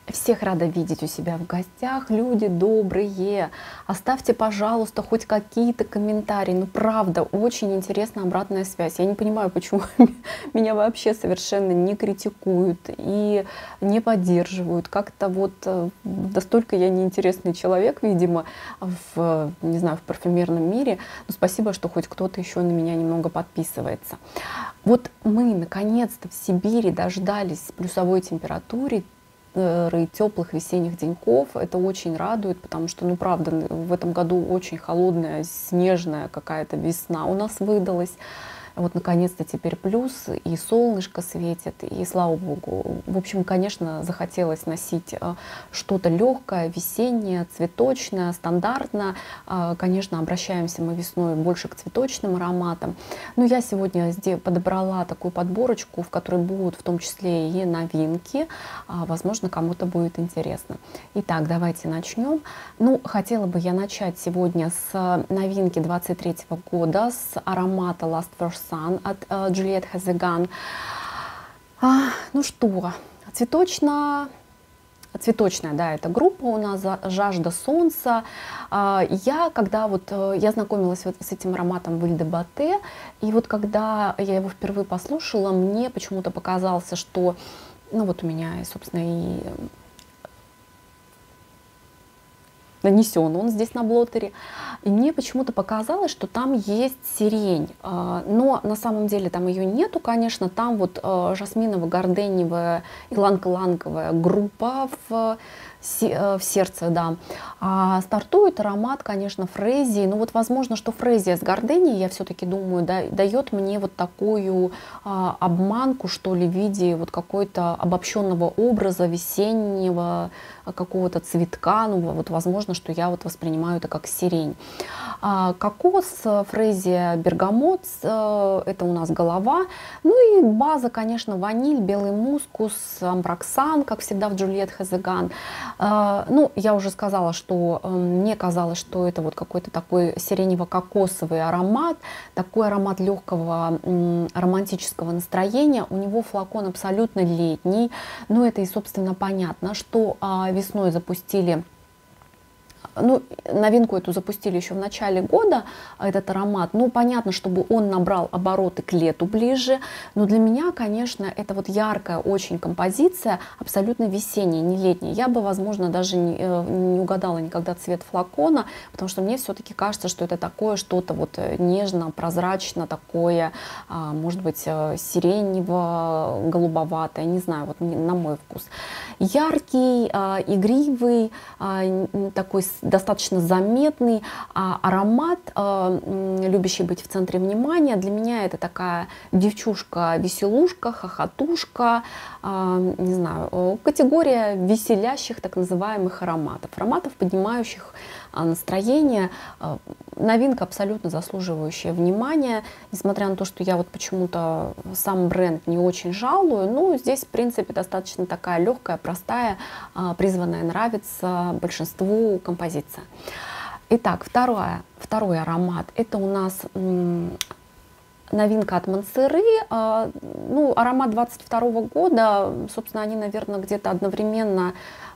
Всех рада видеть у себя в гостях. Люди добрые. Оставьте, пожалуйста, хоть какие-то комментарии. Ну, правда, очень интересная обратная связь. Я не понимаю, почему меня вообще совершенно не критикуют и не поддерживают. Как-то вот настолько я неинтересный человек, видимо, не знаю, в парфюмерном мире. Но спасибо, что хоть кто-то еще на меня немного подписывается. Вот мы, наконец-то, в Сибири дождались плюсовой температуры, теплых весенних деньков. Это очень радует, потому что, ну, правда, в этом году очень холодная, снежная какая-то весна у нас выдалась. Вот, наконец-то, теперь плюс, и солнышко светит, и слава богу. В общем, конечно, захотелось носить что-то легкое, весеннее, цветочное, стандартно. Конечно, обращаемся мы весной больше к цветочным ароматам. Но я сегодня подобрала такую подборочку, в которой будут в том числе и новинки. Возможно, кому-то будет интересно. Итак, давайте начнем. Ну, хотела бы я начать сегодня с новинки 23 года, с аромата Last for Sun от Juliette Hazeghan. Ну что, цветочная, да, эта группа у нас, «Жажда солнца». Я знакомилась вот с этим ароматом в Иль де Батте, и вот когда я его впервые послушала, мне почему-то показалось, что, ну вот у меня, собственно, и нанесен он здесь на блотере. И мне почему-то показалось, что там есть сирень. Но на самом деле там ее нету, конечно. Там вот жасминово-горденевая, иланг-иланговая группа в сердце, да. А стартует аромат, конечно, фрезии. Ну вот возможно, что фрезия с горденией, я все-таки думаю, дает мне вот такую обманку, что ли, в виде вот какой-то обобщенного образа весеннего, какого-то цветка. Ну вот возможно, что я вот воспринимаю это как сирень. Кокос, фрезия, бергамот, это у нас голова. Ну и база, конечно, ваниль, белый мускус, амброксан, как всегда в Juliette Hazeghan. Ну, я уже сказала, что мне казалось, что это вот какой-то такой сиренево-кокосовый аромат, такой аромат легкого романтического настроения. У него флакон абсолютно летний, но это и, собственно, понятно, что весной запустили. Ну, новинку эту запустили еще в начале года, этот аромат. Ну, понятно, чтобы он набрал обороты к лету ближе. Но для меня, конечно, это вот яркая очень композиция, абсолютно весенняя, не летняя. Я бы, возможно, даже не угадала никогда цвет флакона, потому что мне все-таки кажется, что это такое что-то вот нежно-прозрачно, такое, может быть, сиренево-голубоватое, не знаю, вот на мой вкус. Яркий, игривый, такой достаточно заметный аромат, любящий быть в центре внимания. Для меня это такая девчушка-веселушка, хохотушка, не знаю, категория веселящих так называемых ароматов, поднимающих настроение. Новинка абсолютно заслуживающая внимания, несмотря на то, что я вот почему-то сам бренд не очень жалую, но здесь, в принципе, достаточно такая легкая, простая, призванная нравиться большинству композиция. Итак, второй аромат. Это у нас новинка от Монсеры. Ну, аромат 22 года, собственно, они, наверное, где-то одновременно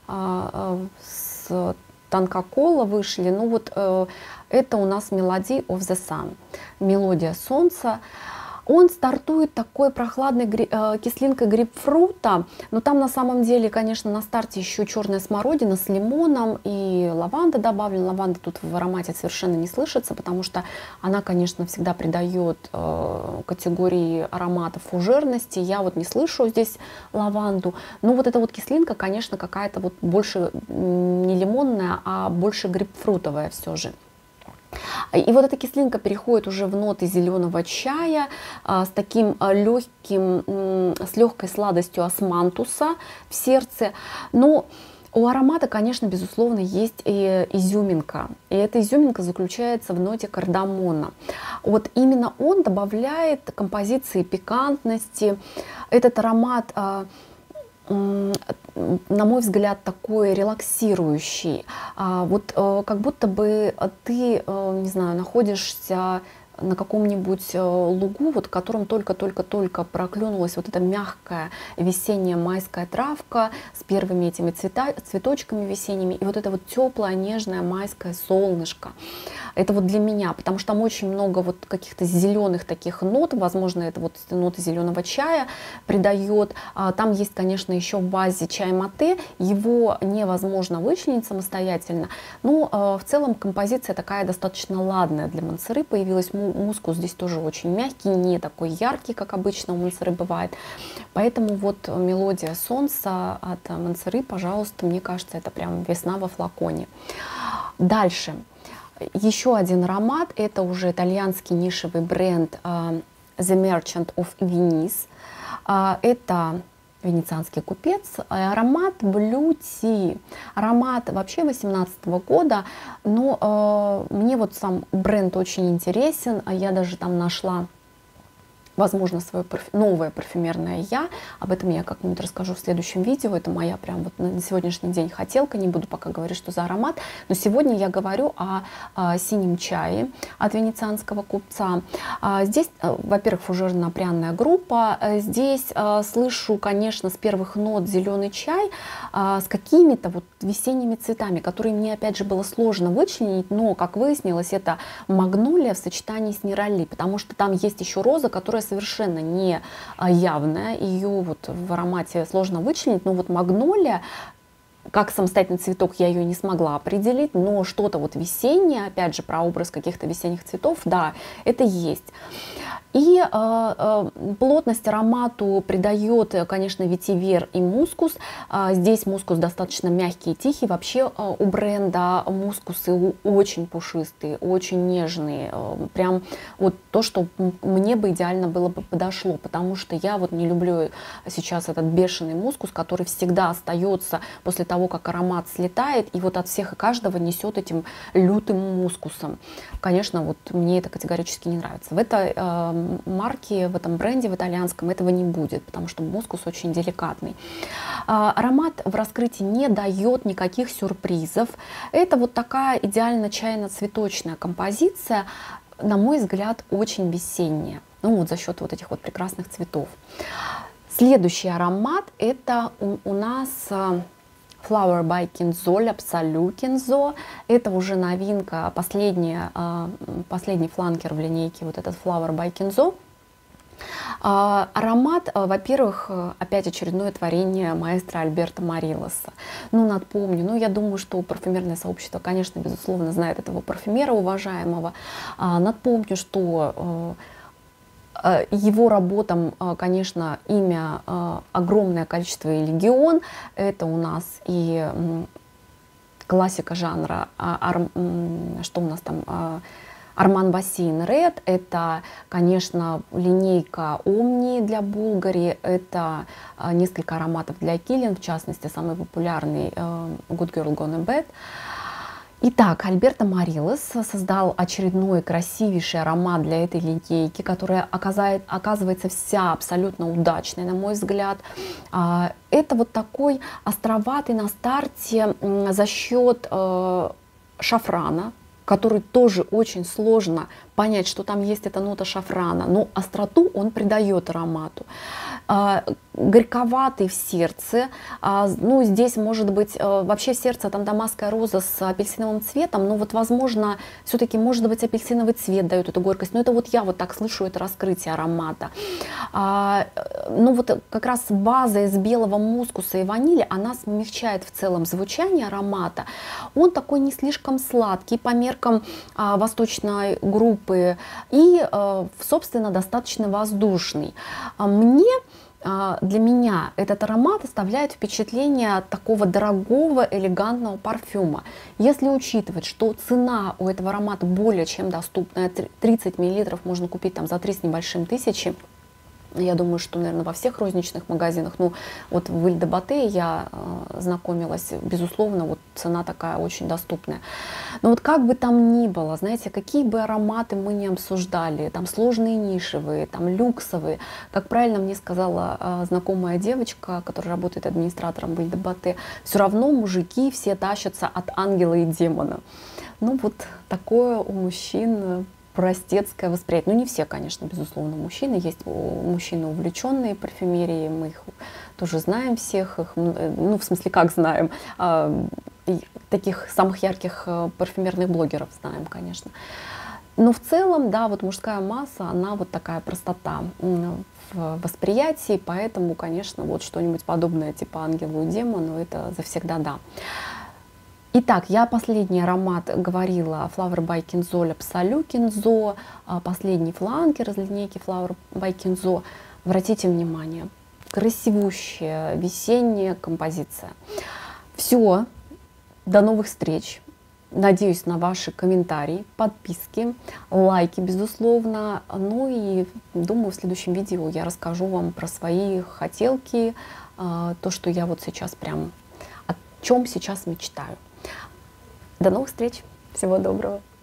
с Танкокола вышли. Ну вот это у нас Melody of the Sun, мелодия солнца. Он стартует такой прохладной кислинкой грейпфрута, но там на самом деле, конечно, на старте еще черная смородина с лимоном и лаванда добавлена. Лаванда тут в аромате совершенно не слышится, потому что она, конечно, всегда придает категории ароматов фужерности. Я вот не слышу здесь лаванду. Но вот эта вот кислинка, конечно, какая-то вот больше не лимонная, а больше грейпфрутовая все же. И вот эта кислинка переходит уже в ноты зеленого чая с таким легким, с легкой сладостью османтуса в сердце. Но у аромата, конечно, безусловно, есть и изюминка. И эта изюминка заключается в ноте кардамона. Вот именно он добавляет композиции пикантности. Этот аромат, на мой взгляд, такой релаксирующий. Вот как будто бы ты, не знаю, находишься на каком-нибудь лугу, вот, в котором только-только-только проклюнулась вот эта мягкая весенняя майская травка с первыми этими цветочками весенними, и вот это вот теплое, нежное майское солнышко. Это вот для меня, потому что там очень много вот каких-то зеленых таких нот, возможно, это вот ноты зеленого чая придает. Там есть, конечно, еще в базе чай мате, его невозможно вычленить самостоятельно, но в целом композиция такая достаточно ладная для мансеры появилась. Мускус здесь тоже очень мягкий, не такой яркий, как обычно у мансеры бывает. Поэтому вот мелодия солнца от мансеры, пожалуйста, мне кажется, это прям весна во флаконе. Дальше. Еще один аромат, это уже итальянский нишевый бренд The Merchant of Venice. Это венецианский купец, аромат Blue Tea. Аромат вообще 2018 года, но мне вот сам бренд очень интересен, я даже там нашла, возможно, свое новое парфюмерное я. Об этом я как-нибудь расскажу в следующем видео. Это моя прям вот на сегодняшний день хотелка. Не буду пока говорить, что за аромат. Но сегодня я говорю о синем чае от венецианского купца. Здесь, во-первых, фужерно-пряная группа. Здесь слышу, конечно, с первых нот зеленый чай с какими-то вот весенними цветами, которые мне, опять же, было сложно вычленить. Но, как выяснилось, это магнолия в сочетании с неролли, потому что там есть еще роза, которая совершенно не явная, ее вот в аромате сложно вычленить, но вот магнолия, как самостоятельный цветок, я ее не смогла определить, но что-то вот весеннее, опять же, про образ каких-то весенних цветов, да, это есть. И плотность аромату придает, конечно, ветивер и мускус. Здесь мускус достаточно мягкий и тихий. Вообще у бренда мускусы очень пушистые, очень нежные. Прям вот то, что мне бы идеально было бы подошло, потому что я вот не люблю сейчас этот бешеный мускус, который всегда остается после того, как аромат слетает, и вот от всех и каждого несет этим лютым мускусом. Конечно, вот мне это категорически не нравится. В этой марке, в этом бренде, в итальянском, этого не будет, потому что мускус очень деликатный. Аромат в раскрытии не дает никаких сюрпризов. Это вот такая идеально чайно-цветочная композиция, на мой взгляд, очень весенняя. Ну вот за счет вот этих вот прекрасных цветов. Следующий аромат это у нас Flower by Kenzo, Absolute Kenzo. Это уже новинка, последний фланкер в линейке, вот этот Flower by Kenzo. Аромат, во-первых, опять очередное творение маэстро Альберто Морилеса. Ну, напомню, я думаю, что парфюмерное сообщество, конечно, безусловно, знает этого парфюмера уважаемого. Напомню, что его работам, конечно, имя огромное количество и легион. Это у нас и классика жанра, что у нас там, Armand Vaseline Red, это, конечно, линейка Omni для Bulgari, это несколько ароматов для Kilian, в частности, самый популярный Good Girl Gone Bad. Итак, Альберто Морилес создал очередной красивейший аромат для этой линейки, которая оказывается вся абсолютно удачной, на мой взгляд. Это вот такой островатый на старте за счет шафрана, который тоже очень сложно понять, что там есть эта нота шафрана, но остроту он придает аромату. Горьковатый в сердце, ну здесь может быть вообще в сердце там дамасская роза с апельсиновым цветом, но вот возможно все-таки может быть апельсиновый цвет дает эту горькость, но это вот я вот так слышу это раскрытие аромата. Ну вот как раз база из белого мускуса и ванили, она смягчает в целом звучание аромата. Он такой не слишком сладкий по меркам восточной группы и, собственно, достаточно воздушный. Для меня этот аромат оставляет впечатление такого дорогого, элегантного парфюма. Если учитывать, что цена у этого аромата более чем доступная, 30 мл можно купить там за 3 с небольшим тысячи, я думаю, что, наверное, во всех розничных магазинах, ну, вот в Виль де Батте я знакомилась, безусловно, вот цена такая очень доступная. Но вот как бы там ни было, знаете, какие бы ароматы мы ни обсуждали, там сложные нишевые, там люксовые, как правильно мне сказала знакомая девочка, которая работает администратором в Виль де Батте, все равно мужики все тащатся от ангела и демона. Ну вот такое у мужчин простецкое восприятие. Ну, не все, конечно, безусловно, мужчины. Есть мужчины, увлеченные парфюмерией, мы их тоже знаем всех, их, ну, в смысле, как знаем, таких самых ярких парфюмерных блогеров знаем, конечно. Но в целом, да, вот мужская масса, она вот такая простота в восприятии, поэтому, конечно, вот что-нибудь подобное типа ангелу и демону, это завсегда да. Итак, я последний аромат говорила Flower by Kenzo, Absolu Kenzo, последний фланкер из линейки Flower by Kenzo. Обратите внимание, красивущая весенняя композиция. Все, до новых встреч. Надеюсь на ваши комментарии, подписки, лайки, безусловно. Ну и думаю, в следующем видео я расскажу вам про свои хотелки, то, что я вот сейчас прям, о чем сейчас мечтаю. До новых встреч. Всего доброго.